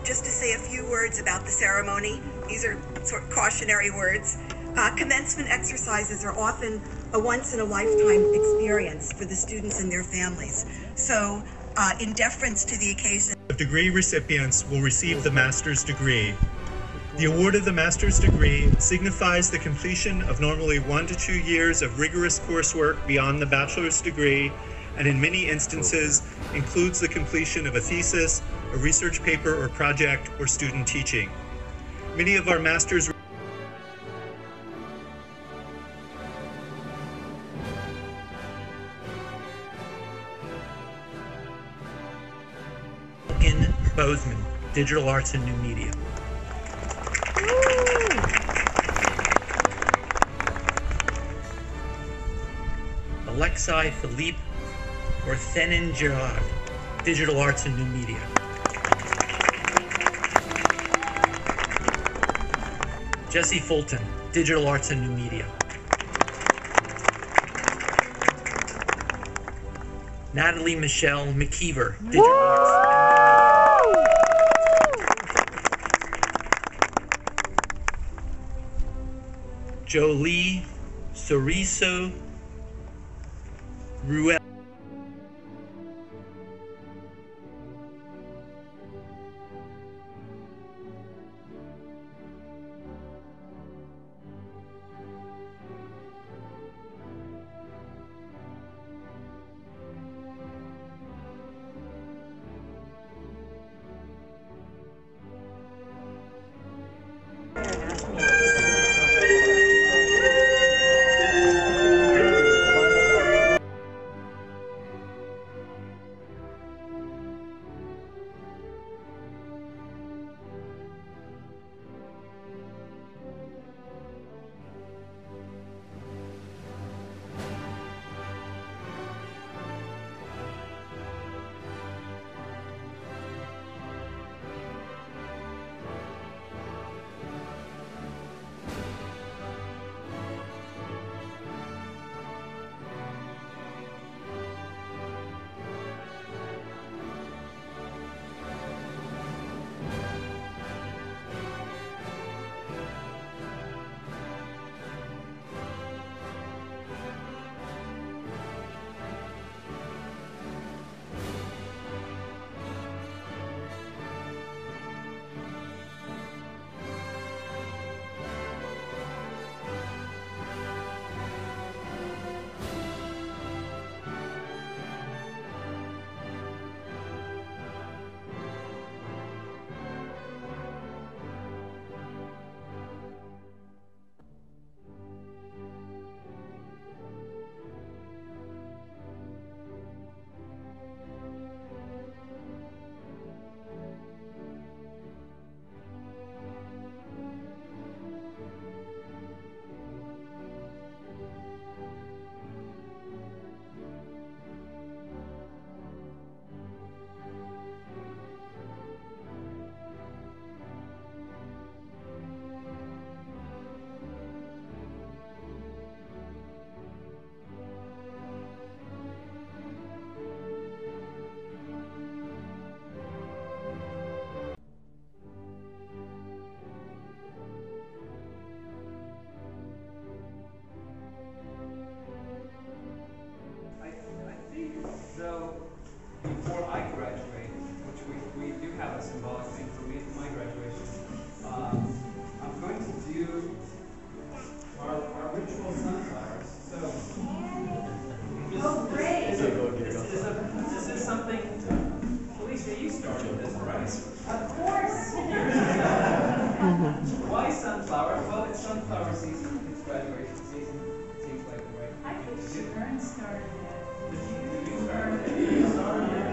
just to say a few words about the ceremony. These are sort of cautionary words. Commencement exercises are often a once-in-a-lifetime experience for the students and their families. So, in deference to the occasion, degree recipients will receive the master's degree. The award of the master's degree signifies the completion of normally 1 to 2 years of rigorous coursework beyond the bachelor's degree, and in many instances includes the completion of a thesis, a research paper or project, or student teaching. Many of our master's Bozeman, Digital Arts and New Media. Alexei Philippe Orthenin Gerard, Digital Arts and New Media. Jesse Fulton, Digital Arts and New Media. Natalie Michelle McKeever, Digital Arts and New Media. Jolie Soriso Ruel. So before I graduate, which we do have a symbolic thing for me for my graduation, I'm going to do our ritual sunflowers. So this is something, Alicia, you started this, right? Of course. Why sunflower? Well, it's sunflower season. It's graduation season. It seems like the right thing to do. Aaron started it. Did you start it?